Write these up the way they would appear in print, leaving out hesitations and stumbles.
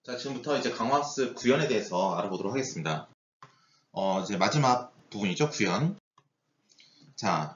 자, 지금부터 이제 강화학습 구현에 대해서 알아보도록 하겠습니다. 이제 마지막 부분이죠, 구현. 자,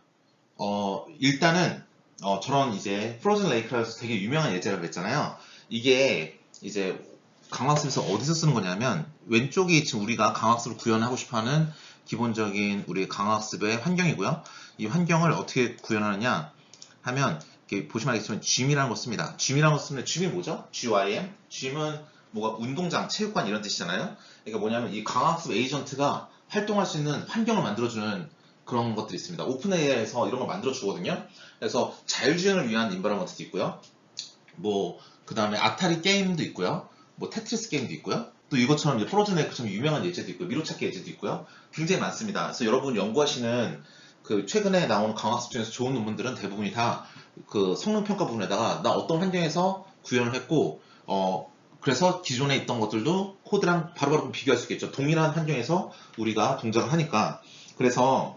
일단은, 저런 이제 프로즌 레이크라서 되게 유명한 예제라고 했잖아요. 이게 이제 강화학습에서 어디서 쓰는 거냐면, 왼쪽이 지금 우리가 강화학습을 구현하고 싶어 하는 기본적인 우리 강화학습의 환경이고요. 이 환경을 어떻게 구현하느냐 하면, 이렇게 보시면 알겠지만, gym이라는 거 씁니다. gym이라는 거 쓰면, gym이 뭐죠? gym? gym은 뭐가 운동장, 체육관 이런 뜻이잖아요. 그러니까 뭐냐면 이 강화학습 에이전트가 활동할 수 있는 환경을 만들어주는 그런 것들이 있습니다. 오픈 AI에서 이런 걸 만들어주거든요. 그래서 자율주행을 위한 인바이러먼트도 있고요. 그 다음에 아타리 게임도 있고요. 테트리스 게임도 있고요. 또 이것처럼 이제 프로즌 레이크처럼 유명한 예제도 있고요. 미로찾기 예제도 있고요. 굉장히 많습니다. 그래서 여러분 연구하시는 그 최근에 나오는 강화학습 중에서 좋은 논문들은 대부분이 다 그 성능평가 부분에다가 나 어떤 환경에서 구현을 했고 그래서 기존에 있던 것들도 코드랑 바로바로 비교할 수 있겠죠. 동일한 환경에서 우리가 동작을 하니까. 그래서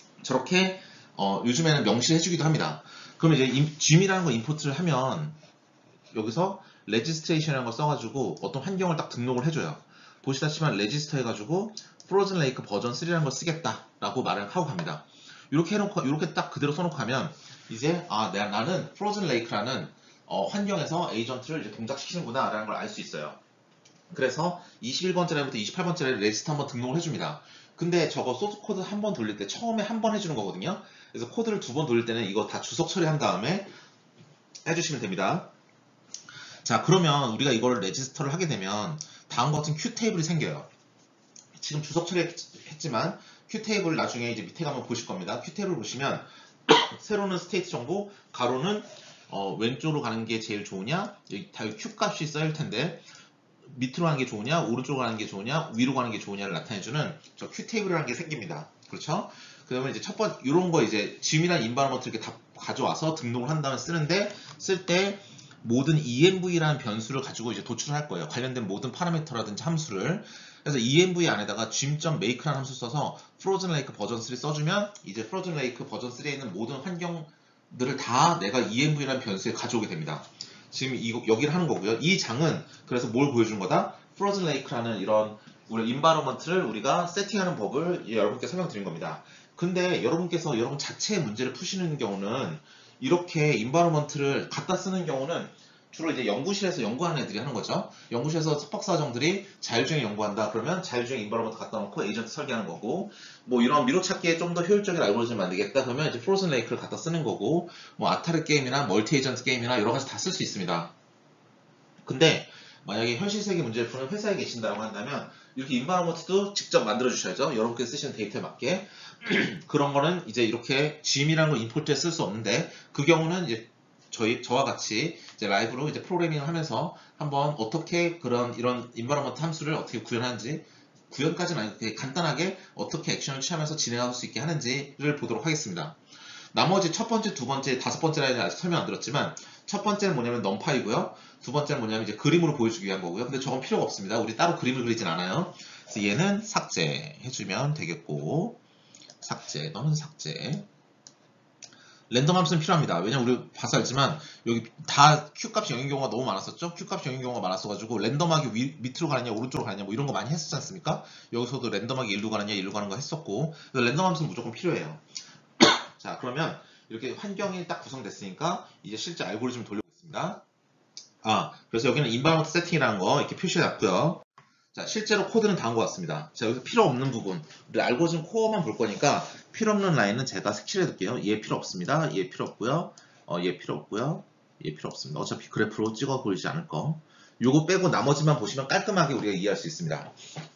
저렇게 요즘에는 명시해주기도 합니다. 그럼 이제 gym이라는 거 임포트를 하면 여기서 레지스트레이션이라는 걸 써가지고 어떤 환경을 딱 등록을 해줘요. 보시다시피 레지스터 해가지고 프로즌 레이크 버전 3라는 걸 쓰겠다라고 말을 하고 갑니다. 이렇게 해놓고 이렇게 딱 그대로 써놓고 하면 이제 나는 프로즌 레이크라는 환경에서 에이전트를 이제 동작시키는구나 라는 걸 알 수 있어요. 그래서 21번째 라인부터 28번째 라인 레지스터 한번 등록을 해줍니다. 근데 저거 소스 코드 한 번 돌릴 때 처음에 한 번 해주는 거거든요. 그래서 코드를 두 번 돌릴 때는 이거 다 주석 처리한 다음에 해주시면 됩니다. 자, 그러면 우리가 이걸 레지스터를 하게 되면 다음과 같은 q 테이블이 생겨요. 지금 주석 처리했지만 q 테이블 나중에 이제 밑에 가면 보실 겁니다. q 테이블 보시면 세로는 스테이트 정보, 가로는 왼쪽으로 가는 게 제일 좋으냐, 여기 다 q 값이 써일 텐데 밑으로 가는 게 좋으냐, 오른쪽으로 가는 게 좋으냐, 위로 가는 게 좋으냐를 나타내주는 저 q 테이블이라는 게 생깁니다. 그렇죠? 그러면 이제 첫 번째 이런 거 이제 gym이나 인바이러먼트 이렇게 다 가져와서 등록을 한 다음에 쓰는데 쓸 때 모든 env라는 변수를 가지고 이제 도출을 할 거예요. 관련된 모든 파라미터라든지 함수를. 그래서 env 안에다가 gym.make라는 함수 써서 frozen lake 버전 3 써주면 이제 frozen lake 버전 3에 있는 모든 환경들을 다 내가 env라는 변수에 가져오게 됩니다. 지금 여기를 하는 거고요. 이 장은 그래서 뭘 보여주는 거다? frozen lake라는 이런 우리 environment를 우리가 세팅하는 법을 여러분께 설명드린 겁니다. 근데 여러분께서 여러분 자체의 문제를 푸시는 경우는 이렇게 environment를 갖다 쓰는 경우는 주로 이제 연구실에서 연구하는 애들이 하는 거죠. 연구실에서 석박사과정들이 자율주행 연구한다. 그러면 자율주행 인바이러먼트 갖다 놓고 에이전트 설계하는 거고, 이런 미로찾기에 좀 더 효율적인 알고리즘을 만들겠다. 그러면 이제 프로즌 레이크를 갖다 쓰는 거고, 아타르 게임이나 멀티 에이전트 게임이나 여러 가지 다 쓸 수 있습니다. 근데 만약에 현실 세계 문제를 푸는 회사에 계신다고 한다면 이렇게 인바이러먼트도 직접 만들어 주셔야죠. 여러분께서 쓰시는 데이터에 맞게. 그런 거는 이제 이렇게 gym이라는 걸 임포트에 쓸 수 없는데 그 경우는 이제 저와 같이 이제 라이브로 이제 프로그래밍을 하면서 한번 어떻게 이런 인바이러먼트 함수를 어떻게 구현하는지, 구현까지는 아니고 간단하게 어떻게 액션을 취하면서 진행할 수 있게 하는지를 보도록 하겠습니다. 나머지 첫 번째, 두 번째, 다섯 번째 라인은 아직 설명 안 들었지만 첫 번째는 뭐냐면 넘파이고요. 두 번째는 뭐냐면 이제 그림으로 보여주기 위한 거고요. 근데 저건 필요가 없습니다. 우리 따로 그림을 그리진 않아요. 그래서 얘는 삭제해주면 되겠고, 삭제, 너는 삭제. 랜덤 함수는 필요합니다. 왜냐면 우리 봐서 알지만 여기 다 Q값이 0인 경우가 너무 많았었죠? Q값이 0인 경우가 많았어가지고 랜덤하게 밑으로 가느냐 오른쪽으로 가느냐 이런 거 많이 했었지 않습니까? 여기서도 랜덤하게 일로 가느냐 일로 가는 거 했었고, 그래서 랜덤 함수는 무조건 필요해요. 자, 그러면 이렇게 환경이 딱 구성됐으니까 이제 실제 알고리즘을 돌려보겠습니다. 그래서 여기는 environment setting이라는 거 이렇게 표시해놨고요. 자, 실제로 코드는 다음과 같습니다. 자, 여기서 필요 없는 부분, 우리 알고리즘 코어만 볼 거니까 필요 없는 라인은 제가 색칠해 둘게요. 얘 필요 없습니다. 얘 필요 없고요. 얘 필요 없고요. 얘 필요 없습니다. 어차피 그래프로 찍어 보이지 않을 거. 요거 빼고 나머지만 보시면 깔끔하게 우리가 이해할 수 있습니다.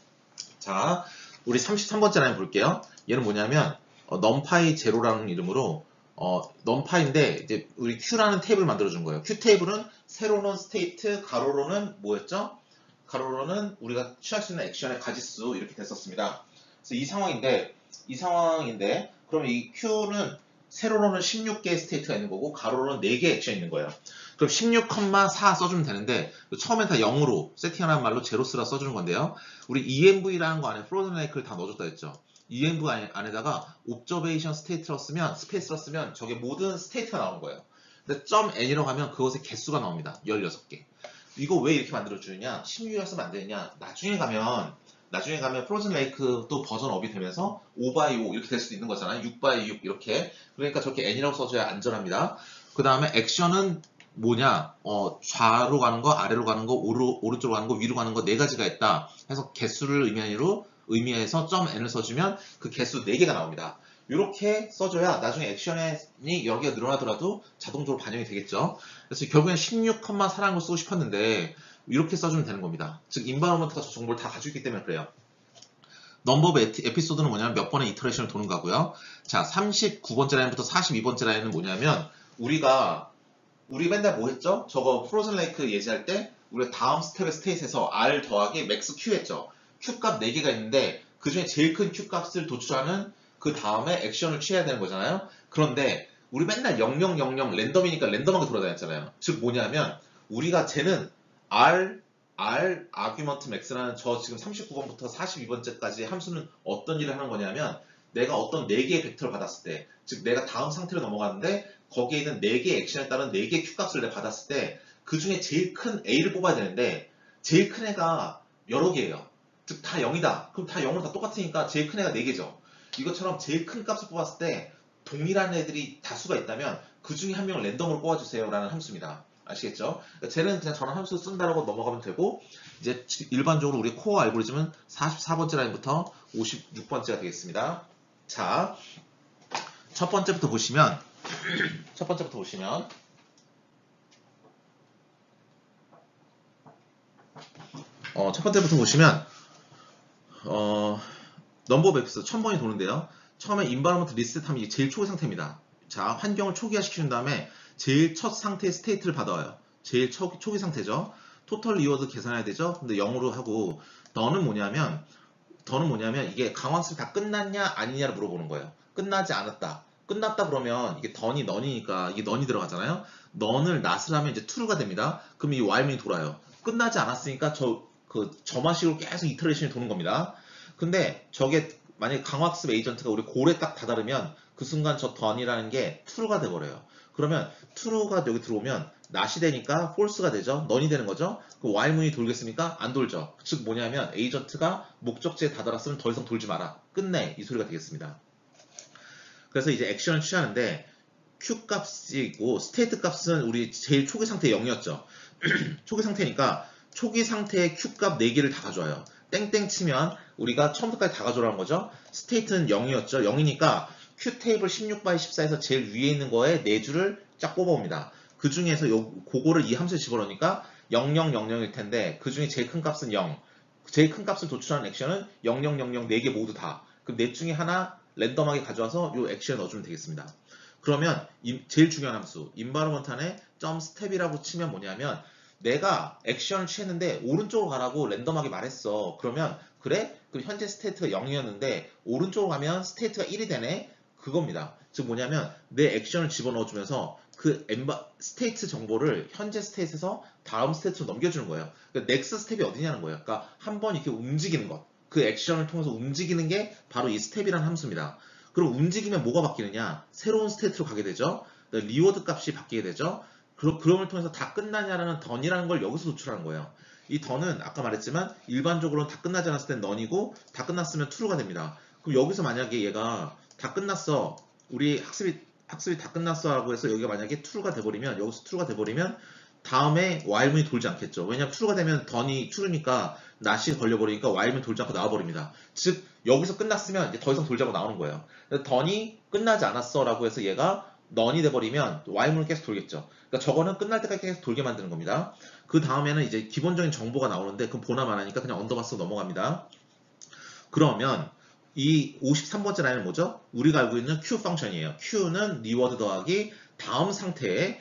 자, 우리 33번째 라인 볼게요. 얘는 뭐냐면 numpy 제로라는 이름으로 numpy인데 이제 우리 q라는 테이블 만들어준 거예요. q 테이블은 세로는 스테이트, 가로로는 뭐였죠? 가로로는 우리가 취할 수 있는 액션의 가지수 이렇게 됐었습니다. 그래서 이 상황인데 그럼 이 Q는 세로로는 16개의 스테이트가 있는 거고 가로로는 4개의 액션이 있는 거예요. 그럼 16,4 써주면 되는데 처음엔 다 0으로 세팅하라는 말로 제로스라 써주는 건데요. 우리 env라는 거 안에 프로즌 레이크를 다 넣어줬다 했죠. env 안에다가 observation state로 쓰면 스페이스로 쓰면 저게 모든 스테이트가 나오는 거예요. 근데 .n이라고 하면 그것의 개수가 나옵니다. 16개. 이거 왜 이렇게 만들어주느냐? 16을 쓰면 안 되느냐? 나중에 가면 프로즌 레이크 또 버전 업이 되면서 5x5 이렇게 될 수도 있는 거잖아요. 6x6 이렇게. 그러니까 저렇게 n이라고 써줘야 안전합니다. 그 다음에 액션은 뭐냐? 좌로 가는 거, 아래로 가는 거, 오른쪽으로 가는 거, 위로 가는 거 네 가지가 있다. 해서 개수를 의미해서 .n을 써주면 그 개수 4개가 나옵니다. 이렇게 써줘야 나중에 액션이 여러 개가 늘어나더라도 자동적으로 반영이 되겠죠. 그래서 결국엔 16,4라는 걸 쓰고 싶었는데 이렇게 써주면 되는 겁니다. 즉 인바이러먼트가 저 정보를 다 가지고 있기 때문에 그래요. 넘버 오브 에피소드는 뭐냐면 몇 번의 이터레이션을 도는 거고요. 자, 39번째 라인부터 42번째 라인은 뭐냐면 우리 맨날 뭐 했죠? 저거 프로즌 레이크 예지할 때 우리가 다음 스텝의 스테이트에서 R 더하기 맥스 Q 했죠. Q 값 4개가 있는데 그 중에 제일 큰 Q 값을 도출하는 그 다음에 액션을 취해야 되는 거잖아요. 그런데 우리 맨날 0000 랜덤이니까 랜덤하게 돌아다녔잖아요. 즉 뭐냐면 우리가 쟤는 argument max라는 저 지금 39번부터 42번째까지 함수는 어떤 일을 하는 거냐면 내가 어떤 4개의 벡터를 받았을 때, 즉 내가 다음 상태로 넘어가는데 거기에 있는 4개의 액션에 따른 4개의 Q값을 내가 받았을 때 그 중에 제일 큰 A를 뽑아야 되는데 제일 큰 애가 여러 개예요. 즉 다 0이다. 그럼 다 0으로 다 똑같으니까 제일 큰 애가 4개죠. 이것처럼 제일 큰 값을 뽑았을 때 동일한 애들이 다수가 있다면 그 중에 한 명을 랜덤으로 뽑아주세요 라는 함수입니다. 아시겠죠? 쟤는 그냥 전원 함수 쓴다라고 넘어가면 되고 이제 일반적으로 우리 코어 알고리즘은 44번째 라인부터 56번째가 되겠습니다. 자, 첫 번째부터 보시면 넘버 오브 에피소드 1000번이 도는데요. 처음에 인바이러먼트 리셋하면 이게 제일 초기 상태입니다. 자, 환경을 초기화시키는 다음에 제일 첫 상태의 스테이트를 받아와요. 제일 초기 상태죠. 토털 리워드 계산해야 되죠. 근데 0으로 하고 너는 뭐냐면 이게 강화학습이 다 끝났냐 아니냐를 물어보는 거예요. 끝나지 않았다. 끝났다 그러면 이게 던이 넌이니까 이게 넌이 들어가잖아요. 넌을 not을 하면 이제 true가 됩니다. 그럼 이 while면이 돌아요. 끝나지 않았으니까 저마식으로 계속 이터레이션이 도는 겁니다. 근데 저게 만약에 강화학습 에이전트가 우리 골에 딱 다다르면 그 순간 저 던이라는 게 true가 돼버려요. 그러면 true가 여기 들어오면 not이 되니까 false가 되죠. 넌이 되는 거죠. 그 while문이 돌겠습니까? 안 돌죠. 즉 뭐냐면 에이전트가 목적지에 다다랐으면 더 이상 돌지 마라. 끝내. 이 소리가 되겠습니다. 그래서 이제 액션을 취하는데 Q 값이고 스테이트 값은 우리 제일 초기 상태 0이었죠. 초기 상태니까 초기 상태의 Q 값 4개를 다 가져와요. 땡땡 치면 우리가 처음부터까지 다 가져오라는 거죠. 스테이트는 0이었죠. 0이니까 Q 테이블 16x14에서 제일 위에 있는 거에 4줄을 쫙 뽑아옵니다. 그 중에서 그거를 이 함수에 집어넣으니까 0000일 텐데 그 중에 제일 큰 값은 0. 제일 큰 값을 도출하는 액션은 0000 4개 모두 다. 그럼 넷 중에 하나 랜덤하게 가져와서 이 액션에 넣어주면 되겠습니다. 그러면 제일 중요한 함수 environment 안에 .step이라고 치면 뭐냐면 내가 액션을 취했는데 오른쪽으로 가라고 랜덤하게 말했어. 그러면 그래? 그럼 현재 스테이트가 0이었는데 오른쪽으로 가면 스테이트가 1이 되네? 그겁니다. 즉 뭐냐면 내 액션을 집어넣어주면서 그 스테이트 정보를 현재 스테이트에서 다음 스테이트로 넘겨주는 거예요. 그러니까 넥스트 스텝이 어디냐는 거예요. 그러니까 한번 이렇게 움직이는 것. 그 액션을 통해서 움직이는 게 바로 이 스텝이라는 함수입니다. 그럼 움직이면 뭐가 바뀌느냐? 새로운 스테이트로 가게 되죠. 리워드 값이 바뀌게 되죠. 그럼을 통해서 다 끝나냐라는 던이라는 걸 여기서 도출하는 거예요. 이 던은 아까 말했지만 일반적으로는 다 끝나지 않았을 땐 넌이고 다 끝났으면 true가 됩니다. 그럼 여기서 만약에 얘가 다 끝났어. 우리 학습이 다 끝났어 라고 해서 여기가 만약에 true가 돼버리면 여기서 true가 돼버리면 다음에 while문이 돌지 않겠죠. 왜냐면 true가 되면 던이 true니까 not이 걸려버리니까 while문이 돌지 않고 나와버립니다. 즉 여기서 끝났으면 이제 더 이상 돌지 않고 나오는 거예요. 던이 끝나지 않았어 라고 해서 얘가 넌이 돼버리면 while문은 계속 돌겠죠. 그러니까 저거는 끝날 때까지 계속 돌게 만드는 겁니다. 그 다음에는 이제 기본적인 정보가 나오는데 그건 보나만 하니까 그냥 언더바 쓰고 넘어갑니다. 그러면 이 53번째 라인은 뭐죠? 우리가 알고 있는 Q 펑션이에요. Q는 리워드 더하기 다음 상태의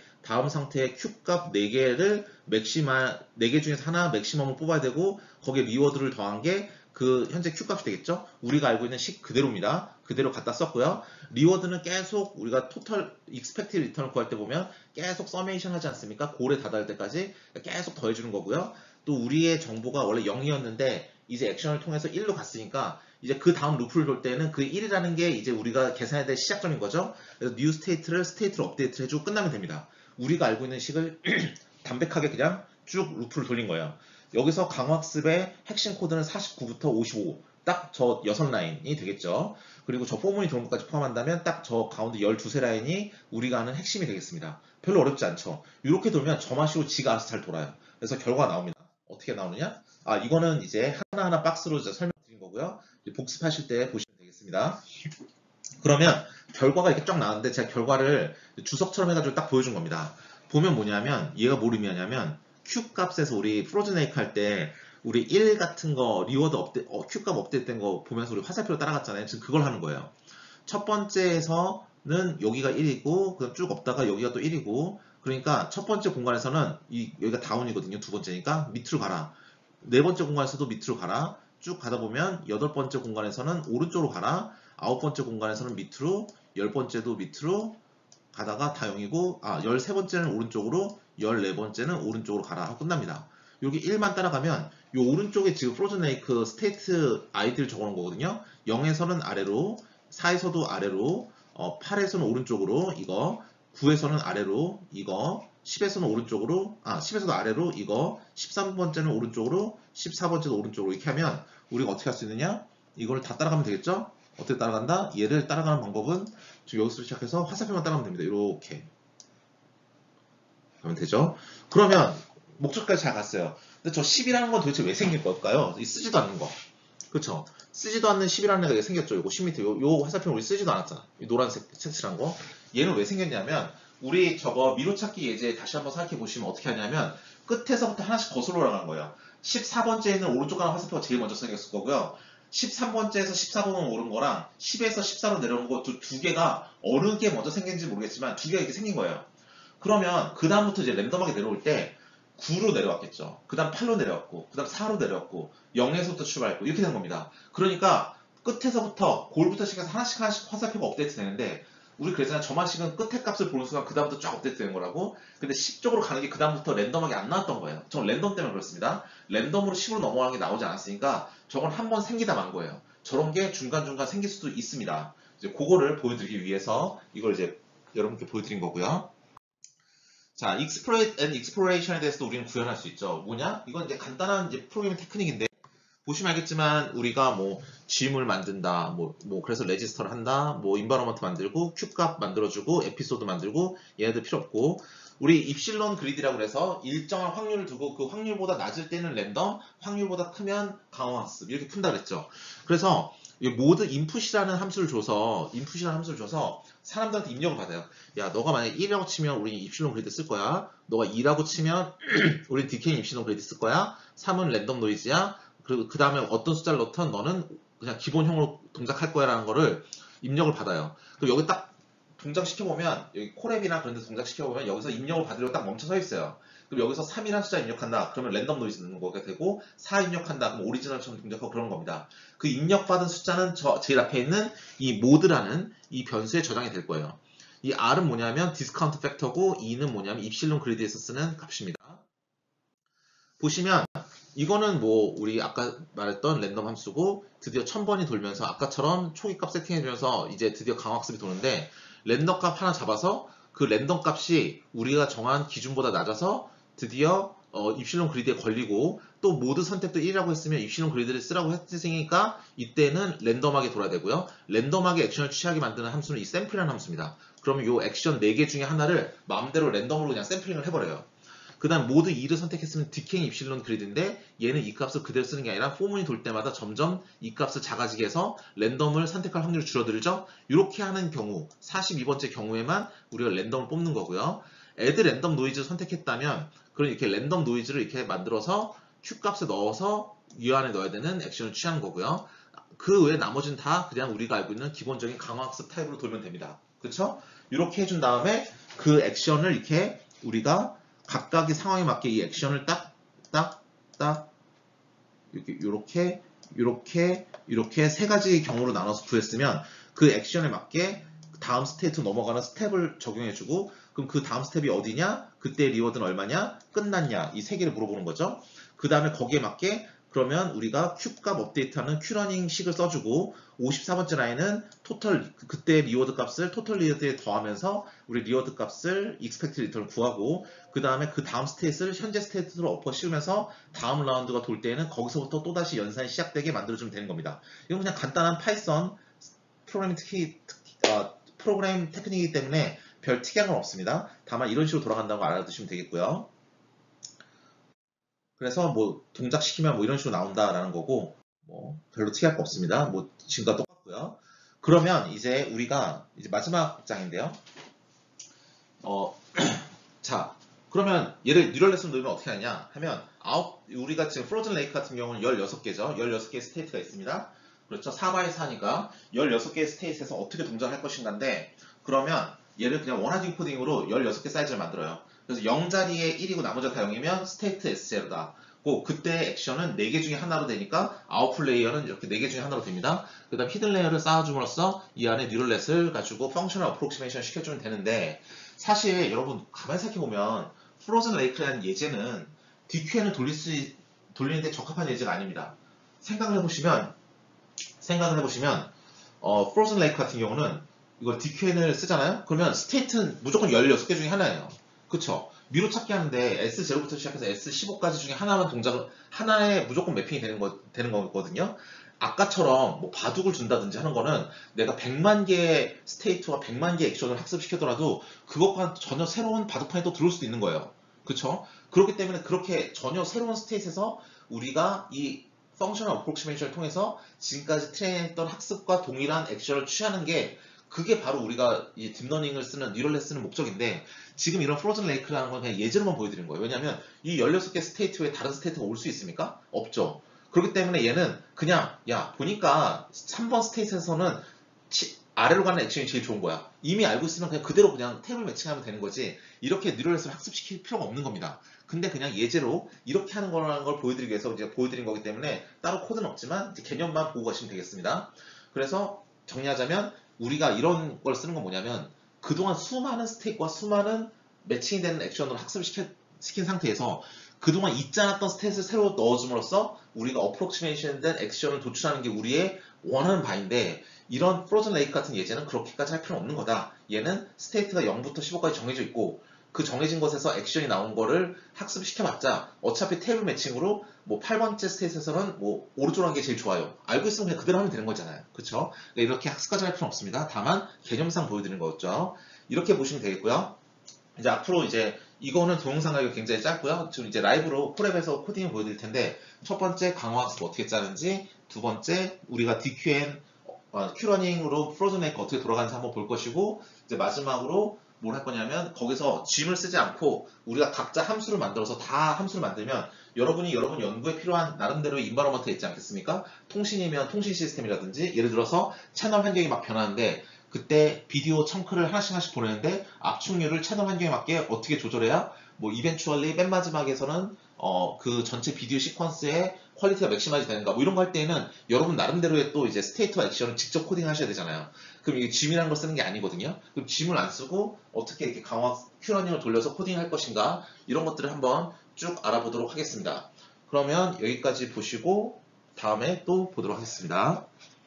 Q값 4개를 4개 중에서 하나 맥시멈을 뽑아야 되고 거기에 리워드를 더한 게 그 현재 Q값이 되겠죠? 우리가 알고 있는 식 그대로입니다. 그대로 갖다 썼고요. 리워드는 계속 우리가 토탈 익스펙티드 리턴을 구할 때 보면 계속 서메이션 하지 않습니까? 골에 다다를 때까지 계속 더해주는 거고요. 또 우리의 정보가 원래 0이었는데 이제 액션을 통해서 1로 갔으니까 이제 그 다음 루프를 돌 때는 그 1이라는 게 이제 우리가 계산해야 될 시작점인 거죠. 그래서 new 스테이트를 업데이트를 해주고 끝나면 됩니다. 우리가 알고 있는 식을 담백하게 그냥 쭉 루프를 돌린 거예요. 여기서 강화학습의 핵심 코드는 49부터 55. 딱 저 6라인이 되겠죠. 그리고 저 포문이 도는 것까지 포함한다면 딱 저 가운데 12세 라인이 우리가 아는 핵심이 되겠습니다. 별로 어렵지 않죠. 이렇게 돌면 저 맛이로 지가 알아서 잘 돌아요. 그래서 결과가 나옵니다. 어떻게 나오느냐? 이거는 이제 하나하나 박스로 설명드린 거고요. 복습하실 때 보시면 되겠습니다. 그러면 결과가 이렇게 쫙 나왔는데 제가 결과를 주석처럼 해가지고 딱 보여준 겁니다. 보면 뭐냐면 얘가 뭘 의미하냐면 Q 값에서 우리 프로즌 에이크 할 때 우리 1 같은 거 리워드 Q 값 업데이트된 거 보면서 우리 화살표로 따라갔잖아요. 지금 그걸 하는 거예요. 첫 번째에서는 여기가 1이고 그다음 쭉 없다가 여기가 또 1이고 그러니까 첫 번째 공간에서는 여기가 다운이거든요. 두 번째니까 밑으로 가라. 네 번째 공간에서도 밑으로 가라. 쭉 가다 보면 여덟 번째 공간에서는 오른쪽으로 가라. 아홉 번째 공간에서는 밑으로, 열 번째도 밑으로 가다가 다 0이고 13번째는 오른쪽으로, 14번째는 오른쪽으로 가라 하고 끝납니다. 여기 1만 따라가면 이 오른쪽에 지금 프로즌 레이크 스테이트 아이디를 적어놓은 거거든요. 0에서는 아래로, 4에서도 아래로, 8에서는 오른쪽으로 이거, 9에서는 아래로 이거, 10에서는 오른쪽으로, 10에서도 아래로 이거, 13번째는 오른쪽으로, 14번째도 오른쪽으로 이렇게 하면 우리가 어떻게 할 수 있느냐? 이걸 다 따라가면 되겠죠? 어떻게 따라간다? 얘를 따라가는 방법은 지금 여기서 시작해서 화살표만 따라가면 됩니다. 이렇게 하면 되죠. 그러면 목적까지 잘 갔어요. 근데 저 10이라는 건 도대체 왜 생길 걸까요? 쓰지도 않는 거. 그렇죠? 쓰지도 않는 10이라는 애가 생겼죠. 요거 10m. 요 화살표는 우리 쓰지도 않았잖아. 이 노란색 색칠한 거. 얘는 왜 생겼냐면 우리 저거 미로찾기 예제 다시 한번 생각해 보시면 어떻게 하냐면 끝에서부터 하나씩 거슬러 올라가는 거예요. 14번째에는 오른쪽 가는 화살표가 제일 먼저 생겼을 거고요. 13번째에서 14번은 오른 거랑 10에서 14로 내려온 거 두 개가 어느 게 먼저 생긴지 모르겠지만 두 개가 이렇게 생긴 거예요. 그러면 그 다음부터 이제 랜덤하게 내려올 때 9로 내려왔겠죠. 그 다음 8로 내려왔고, 그 다음 4로 내려왔고, 0에서부터 출발했고, 이렇게 된 겁니다. 그러니까 끝에서부터 골부터 시작해서 하나씩 화살표가 업데이트 되는데, 우리 그랬잖아요. 저만식은 끝에 값을 보는 순간 그 다음부터 쫙 업데이트 되는 거라고. 근데 10쪽으로 가는 게 그 다음부터 랜덤하게 안 나왔던 거예요. 저는 랜덤 때문에 그렇습니다. 랜덤으로 10으로 넘어가는 게 나오지 않았으니까 저건 한 번 생기다 만 거예요. 저런 게 중간중간 생길 수도 있습니다. 이제 그거를 보여드리기 위해서 이걸 이제 여러분께 보여드린 거고요. 자, Exploit and Exploration에 대해서도 우리는 구현할 수 있죠. 뭐냐? 이건 이제 간단한 이제 프로그래밍 테크닉인데, 보시면 알겠지만, 우리가 뭐, GM을 만든다, 그래서 레지스터를 한다, 인바로먼트 만들고, 큐값 만들어주고, 에피소드 만들고, 얘네들 필요 없고, 우리 입실론 그리드라고 그래서 일정한 확률을 두고 그 확률보다 낮을 때는 랜덤, 확률보다 크면 강화학습, 이렇게 푼다 그랬죠. 그래서, 모드 인풋이라는 함수를 줘서 사람들한테 입력을 받아요. 야, 너가 만약에 1이라고 치면 우리 입실론 그리드 쓸 거야. 너가 2라고 치면 우리 디케이 입실론 그리드 쓸 거야. 3은 랜덤 노이즈야. 그리고 그 다음에 어떤 숫자를 넣든 너는 그냥 기본형으로 동작할 거야 라는 거를 입력을 받아요. 그럼 여기 딱 동작시켜보면 여기 콜앱이나 그런 데 동작시켜보면 여기서 입력을 받으려고 딱 멈춰 서 있어요. 그럼 여기서 3이라는 숫자 입력한다. 그러면 랜덤 노이즈 넣는 거가 되고 4 입력한다. 그럼 오리지널처럼 동작하고 그런 겁니다. 그 입력받은 숫자는 제일 앞에 있는 이 모드라는 이 변수에 저장이 될 거예요. 이 R은 뭐냐면 디스카운트 팩터고 E는 뭐냐면 입실론 그리드에서 쓰는 값입니다. 보시면 이거는 우리 아까 말했던 랜덤 함수고 드디어 1000번이 돌면서 아까처럼 초기 값 세팅해주면서 이제 드디어 강화학습이 도는데 랜덤 값 하나 잡아서 그 랜덤 값이 우리가 정한 기준보다 낮아서 드디어 입실론 그리드에 걸리고 또 모드 선택도 1이라고 했으면 입실론 그리드를 쓰라고 했으니까 이때는 랜덤하게 돌아야 되고요. 랜덤하게 액션을 취하게 만드는 함수는 이 샘플이라는 함수입니다. 그러면 이 액션 4개 중에 하나를 마음대로 랜덤으로 그냥 샘플링을 해버려요. 그 다음 모드 2를 선택했으면 디케이 입실론 그리드인데 얘는 이 값을 그대로 쓰는 게 아니라 포문이 돌 때마다 점점 이 값을 작아지게 해서 랜덤을 선택할 확률이 줄어들죠. 이렇게 하는 경우 42번째 경우에만 우리가 랜덤을 뽑는 거고요. add 랜덤 노이즈 선택했다면 그럼 이렇게 랜덤 노이즈를 이렇게 만들어서 Q 값에 넣어서 이 안에 넣어야 되는 액션을 취하는 거고요. 그 외에 나머지는 다 그냥 우리가 알고 있는 기본적인 강화학습 타입으로 돌면 됩니다. 그렇죠? 이렇게 해준 다음에 그 액션을 이렇게 우리가 각각의 상황에 맞게 이 액션을 이렇게 세 가지 경우로 나눠서 구했으면 그 액션에 맞게 다음 스테이트 넘어가는 스텝을 적용해주고 그럼 그 다음 스텝이 어디냐? 그때 리워드는 얼마냐? 끝났냐? 이 세 개를 물어보는 거죠. 그 다음에 거기에 맞게 그러면 우리가 Q 값 업데이트하는 Q러닝 식을 써주고 54번째 라인은 토탈 그때 리워드 값을 토탈 리워드에 더하면서 우리 리워드 값을 익스펙트 리턴을 구하고 그 다음에 그 다음 스테이트를 현재 스테이트로 엎어 씌우면서 다음 라운드가 돌 때에는 거기서부터 또다시 연산이 시작되게 만들어주면 되는 겁니다. 이건 그냥 간단한 파이썬 프로그램 테크닉이기 때문에 별 특이한 건 없습니다. 다만 이런 식으로 돌아간다고 알아두시면 되겠고요. 그래서 뭐 동작시키면 뭐 이런 식으로 나온다라는 거고 뭐 별로 특이할 거 없습니다. 뭐 지금과 똑같고요. 그러면 이제 우리가 이제 마지막 장인데요. 자, 그러면 얘를 뉴럴 레슨 넣으면 어떻게 하냐 하면 우리가 지금 프로즌 레이크 같은 경우는 16개죠. 16개의 스테이트가 있습니다. 그렇죠. 4바이 4니까 16개의 스테이트에서 어떻게 동작을 할 것인가인데 그러면 얘를 그냥 원하드 코딩으로 16개 사이즈를 만들어요. 그래서 0자리에 1이고 나머지가 다 0이면 스테이트 S0다. 그때 액션은 4개 중에 하나로 되니까 아웃풋 레이어는 이렇게 4개 중에 하나로 됩니다. 그 다음 히든 레이어를 쌓아줌으로써 이 안에 뉴럴넷을 가지고 펑셔널 어프로크시메이션 시켜주면 되는데 사실 여러분 가만히 생각해보면 프로즌 레이크라는 예제는 DQN을 돌리는데 적합한 예제가 아닙니다. 생각을 해보시면 프로즌 레이크 같은 경우는 이걸 DQN을 쓰잖아요? 그러면 스테이트는 무조건 16개 중에 하나예요. 그쵸? 미로 찾기 하는데 S0부터 시작해서 S15까지 중에 하나에 무조건 매핑이 되는 거거든요. 아까처럼 뭐 바둑을 준다든지 하는 거는 내가 100만 개의 스테이트와 100만 개의 액션을 학습시키더라도 그것과 전혀 새로운 바둑판이 또 들어올 수도 있는 거예요. 그쵸? 그렇기 때문에 그렇게 전혀 새로운 스테이트에서 우리가 이 펑셔널 어프로크시메이션을 통해서 지금까지 트레인했던 학습과 동일한 액션을 취하는 게 그게 바로 우리가 이 딥러닝을 쓰는 뉴럴넷 쓰는 목적인데 지금 이런 프로즌 레이크라는 건 그냥 예제로만 보여드린 거예요. 왜냐하면 이 16개 스테이트 외에 다른 스테이트가 올 수 있습니까? 없죠. 그렇기 때문에 얘는 그냥 야 보니까 3번 스테이트에서는 아래로 가는 액션이 제일 좋은 거야. 이미 알고 있으면 그냥 테이블 매칭하면 되는 거지 이렇게 뉴럴넷을 학습시킬 필요가 없는 겁니다. 근데 그냥 예제로 이렇게 하는 거라는 걸 보여드리기 위해서 이제 보여드린 거기 때문에 따로 코드는 없지만 이제 개념만 보고 가시면 되겠습니다. 그래서 정리하자면 우리가 이런 걸 쓰는 건 뭐냐면 그동안 수많은 스테이크와 수많은 매칭이 되는 액션으로 학습시킨 상태에서 그동안 있지 않았던 스테이트를 새로 넣어줌으로써 우리가 어프로크시메이션 된 액션을 도출하는 게 우리의 원하는 바인데 이런 프로즌 레이크 같은 예제는 그렇게까지 할 필요는 없는 거다. 얘는 스테이트가 0부터 15까지 정해져 있고 그 정해진 것에서 액션이 나온 거를 학습시켜봤자 어차피 테이블 매칭으로 뭐 8번째 스테이트에서는 뭐 오른쪽으로 하는 게 제일 좋아요. 알고 있으면 그냥 그대로 하면 되는 거잖아요. 그쵸? 그러니까 이렇게 학습까지 할 필요는 없습니다. 다만 개념상 보여드리는 거였죠. 이렇게 보시면 되겠고요. 이제 앞으로 이제 이거는 동영상 가격이 굉장히 짧고요. 지금 이제 라이브로 콜앱에서 코딩을 보여드릴 텐데 첫 번째 강화학습 어떻게 짜는지 두 번째 우리가 DQN Q러닝으로 프로즌 레이크 어떻게 돌아가는지 한번 볼 것이고 이제 마지막으로 뭘 할 거냐면 거기서 gym을 쓰지 않고 우리가 각자 함수를 만들어서 다 함수를 만들면 여러분 연구에 필요한 나름대로의 인바로먼트가 있지 않겠습니까? 통신이면 통신 시스템이라든지 예를 들어서 채널 환경이 막 변하는데 그때 비디오 청크를 하나씩 보내는데 압축률을 채널 환경에 맞게 어떻게 조절해야 뭐 이벤추얼리 맨 마지막에서는 그 전체 비디오 시퀀스의 퀄리티가 맥시마이즈 되는가 뭐 이런 거 할 때는 여러분 나름대로의 또 이제 스테이트와 액션을 직접 코딩 하셔야 되잖아요. 그럼 이게 gym이라는 걸 쓰는 게 아니거든요. 그럼 gym을 안 쓰고 어떻게 이렇게 강화 Q러닝을 돌려서 코딩할 것인가 이런 것들을 한번 쭉 알아보도록 하겠습니다. 그러면 여기까지 보시고 다음에 또 보도록 하겠습니다.